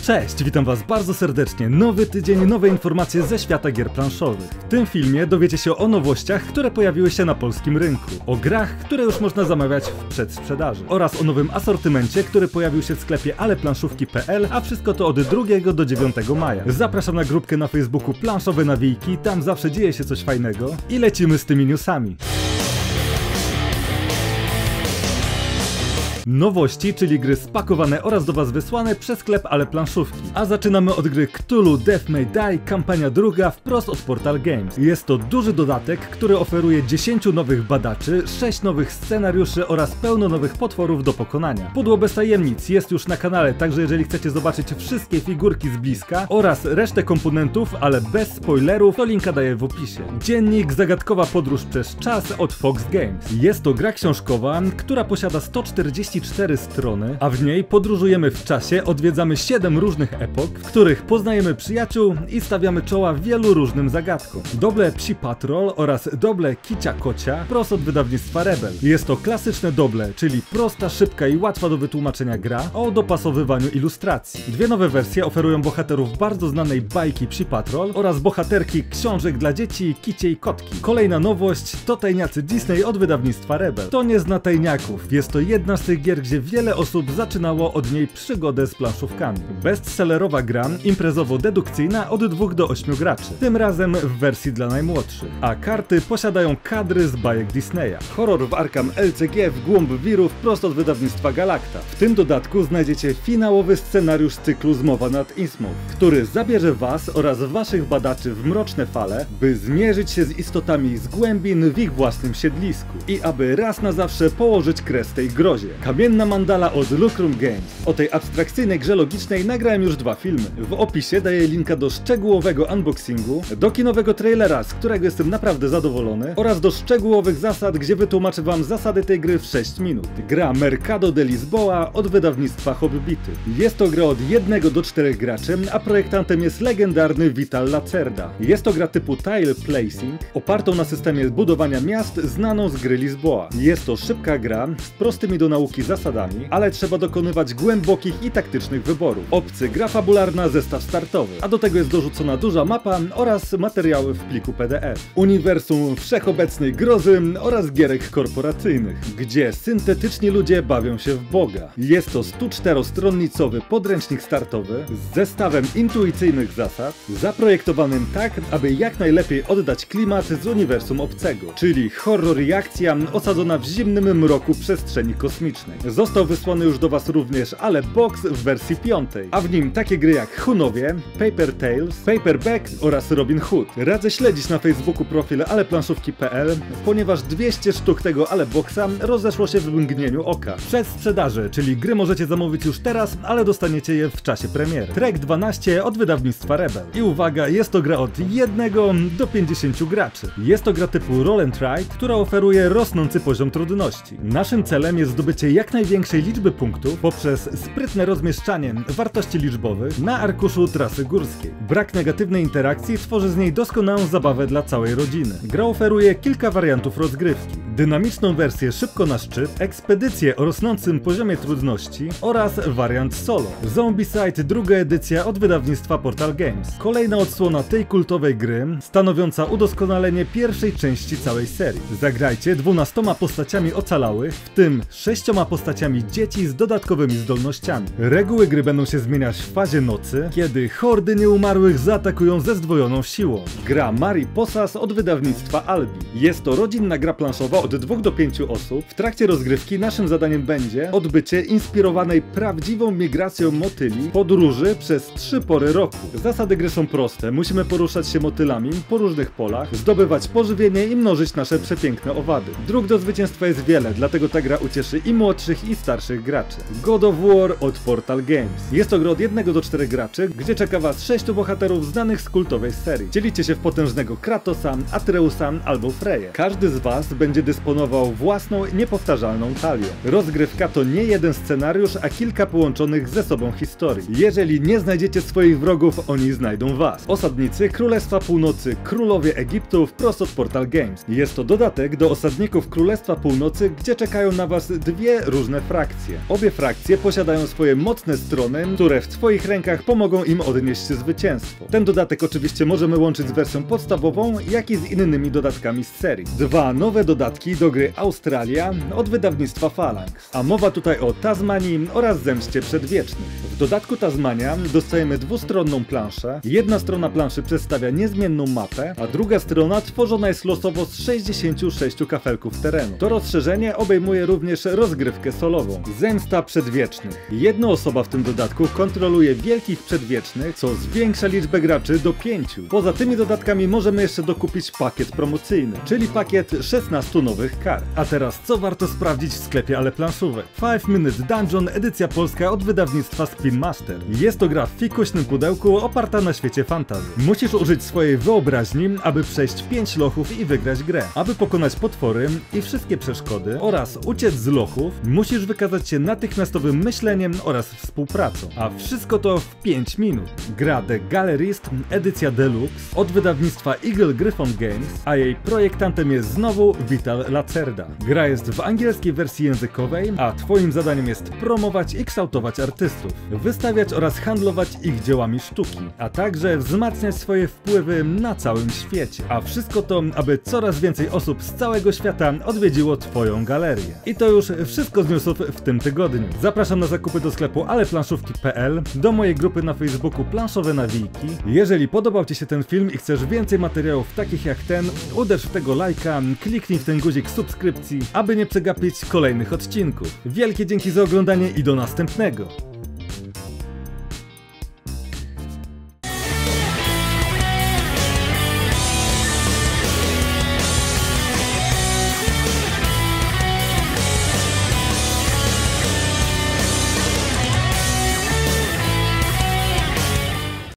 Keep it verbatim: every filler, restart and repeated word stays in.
Cześć, witam was bardzo serdecznie. Nowy tydzień, nowe informacje ze świata gier planszowych. W tym filmie dowiecie się o nowościach, które pojawiły się na polskim rynku, o grach, które już można zamawiać w przedsprzedaży oraz o nowym asortymencie, który pojawił się w sklepie aleplanszówki kropka p l, a wszystko to od drugiego do dziewiątego maja. Zapraszam na grupkę na Facebooku Planszowe Nawijki, tam zawsze dzieje się coś fajnego i lecimy z tymi newsami. Nowości, czyli gry spakowane oraz do was wysłane przez sklep Ale Planszówki. A zaczynamy od gry Cthulhu Death May Die, kampania druga wprost od Portal Games. Jest to duży dodatek, który oferuje dziesięć nowych badaczy, sześć nowych scenariuszy oraz pełno nowych potworów do pokonania. Pudło bez tajemnic jest już na kanale, także jeżeli chcecie zobaczyć wszystkie figurki z bliska oraz resztę komponentów, ale bez spoilerów, to linka daję w opisie. Dziennik Zagadkowa podróż przez czas od Fox Games. Jest to gra książkowa, która posiada sto czterdzieści cztery strony, a w niej podróżujemy w czasie, odwiedzamy siedem różnych epok, w których poznajemy przyjaciół i stawiamy czoła wielu różnym zagadkom. Doble Psi Patrol oraz Doble Kicia Kocia prost od wydawnictwa Rebel. Jest to klasyczne doble, czyli prosta, szybka i łatwa do wytłumaczenia gra o dopasowywaniu ilustracji. Dwie nowe wersje oferują bohaterów bardzo znanej bajki Psi Patrol oraz bohaterki książek dla dzieci Kicie i Kotki. Kolejna nowość to Tajniacy Disney od wydawnictwa Rebel. To nie zna tajniaków, jest to jedna z tych gier, gdzie wiele osób zaczynało od niej przygodę z planszówkami. Bestsellerowa gra, imprezowo-dedukcyjna od dwóch do ośmiu graczy, tym razem w wersji dla najmłodszych. A karty posiadają kadry z bajek Disneya. Horror w Arkham L C G w głąb wirów prosto od wydawnictwa Galacta. W tym dodatku znajdziecie finałowy scenariusz cyklu Zmowa nad Innsmouth, który zabierze was oraz waszych badaczy w mroczne fale, by zmierzyć się z istotami z głębin w ich własnym siedlisku i aby raz na zawsze położyć kres tej grozie. Kamienna Mandala od Lucrum Games. O tej abstrakcyjnej grze logicznej nagrałem już dwa filmy. W opisie daję linka do szczegółowego unboxingu, do kinowego trailera, z którego jestem naprawdę zadowolony, oraz do szczegółowych zasad, gdzie wytłumaczę wam zasady tej gry w sześć minut. Gra Mercado de Lisboa od wydawnictwa Hobbity. Jest to gra od jednego do czterech graczy, a projektantem jest legendarny Vital Lacerda. Jest to gra typu Tile Placing, opartą na systemie budowania miast znaną z gry Lisboa. Jest to szybka gra z prostymi do nauki zasadami, ale trzeba dokonywać głębokich i taktycznych wyborów. Opcje gra fabularna, zestaw startowy, a do tego jest dorzucona duża mapa oraz materiały w pliku P D F. Uniwersum wszechobecnej grozy oraz gierek korporacyjnych, gdzie syntetyczni ludzie bawią się w Boga. Jest to sto czterostronnicowy podręcznik startowy z zestawem intuicyjnych zasad, zaprojektowanym tak, aby jak najlepiej oddać klimat z uniwersum obcego, czyli horror i akcja osadzona w zimnym mroku przestrzeni kosmicznej. Został wysłany już do was również Ale Box w wersji piątej, a w nim takie gry jak Hunowie, Paper Tales, Paperback oraz Robin Hood. Radzę śledzić na Facebooku profil aleplanszówki kropka p l, ponieważ dwieście sztuk tego Ale Boxa rozeszło się w mgnieniu oka. Przez sprzedaży, czyli gry możecie zamówić już teraz, ale dostaniecie je w czasie premiery. Trek dwanaście od wydawnictwa Rebel. I uwaga, jest to gra od jednego do pięćdziesięciu graczy. Jest to gra typu Roll and Ride, która oferuje rosnący poziom trudności. Naszym celem jest zdobycie jak największej liczby punktów poprzez sprytne rozmieszczanie wartości liczbowych na arkuszu trasy górskiej. Brak negatywnej interakcji tworzy z niej doskonałą zabawę dla całej rodziny. Gra oferuje kilka wariantów rozgrywki. Dynamiczną wersję szybko na szczyt, ekspedycję o rosnącym poziomie trudności oraz wariant solo. Zombicide druga edycja od wydawnictwa Portal Games. Kolejna odsłona tej kultowej gry, stanowiąca udoskonalenie pierwszej części całej serii. Zagrajcie dwunastoma postaciami ocalałych, w tym sześcioma postaciami dzieci z dodatkowymi zdolnościami. Reguły gry będą się zmieniać w fazie nocy, kiedy hordy nieumarłych zaatakują ze zdwojoną siłą. Gra Mari Posas od wydawnictwa Albi. Jest to rodzinna gra planszowa od dwóch do pięciu osób. W trakcie rozgrywki naszym zadaniem będzie odbycie inspirowanej prawdziwą migracją motyli podróży przez trzy pory roku. Zasady gry są proste. Musimy poruszać się motylami po różnych polach, zdobywać pożywienie i mnożyć nasze przepiękne owady. Dróg do zwycięstwa jest wiele, dlatego ta gra ucieszy i młodszych i starszych graczy. God of War od Portal Games. Jest to gra od jednego do czterech graczy, gdzie czeka was sześciu bohaterów znanych z kultowej serii. Dzielicie się w potężnego Kratosa, Atreusa albo Freję. Każdy z was będzie dysponował dysponował własną, niepowtarzalną talią. Rozgrywka to nie jeden scenariusz, a kilka połączonych ze sobą historii. Jeżeli nie znajdziecie swoich wrogów, oni znajdą was. Osadnicy Królestwa Północy, Królowie Egiptu wprost od Portal Games. Jest to dodatek do Osadników Królestwa Północy, gdzie czekają na was dwie różne frakcje. Obie frakcje posiadają swoje mocne strony, które w twoich rękach pomogą im odnieść zwycięstwo. Ten dodatek oczywiście możemy łączyć z wersją podstawową, jak i z innymi dodatkami z serii. Dwa nowe dodatki do gry Australia od wydawnictwa Phalanx. A mowa tutaj o Tasmanii oraz Zemście Przedwiecznych. W dodatku Tasmania dostajemy dwustronną planszę. Jedna strona planszy przedstawia niezmienną mapę, a druga strona tworzona jest losowo z sześćdziesięciu sześciu kafelków terenu. To rozszerzenie obejmuje również rozgrywkę solową. Zemsta Przedwiecznych. Jedna osoba w tym dodatku kontroluje wielkich przedwiecznych, co zwiększa liczbę graczy do pięciu. Poza tymi dodatkami możemy jeszcze dokupić pakiet promocyjny, czyli pakiet szesnastu nowych kart. A teraz co warto sprawdzić w sklepie Ale Planszówek? five minute Dungeon edycja polska od wydawnictwa Spin Master. Jest to gra w fikuśnym pudełku oparta na świecie fantasy. Musisz użyć swojej wyobraźni, aby przejść pięć lochów i wygrać grę. Aby pokonać potwory i wszystkie przeszkody oraz uciec z lochów, musisz wykazać się natychmiastowym myśleniem oraz współpracą. A wszystko to w pięć minut. Gra The Gallerist edycja Deluxe od wydawnictwa Eagle Gryphon Games, a jej projektantem jest znowu Vital Lacerda. Gra jest w angielskiej wersji językowej, a twoim zadaniem jest promować i kształtować artystów, wystawiać oraz handlować ich dziełami sztuki, a także wzmacniać swoje wpływy na całym świecie. A wszystko to, aby coraz więcej osób z całego świata odwiedziło twoją galerię. I to już wszystko z newsów w tym tygodniu. Zapraszam na zakupy do sklepu ale planszówki kropka p l, do mojej grupy na Facebooku Planszowe Nawijki. Jeżeli podobał ci się ten film i chcesz więcej materiałów takich jak ten, uderz w tego lajka, kliknij w ten guzik subskrypcji, aby nie przegapić kolejnych odcinków. Wielkie dzięki za oglądanie i do następnego!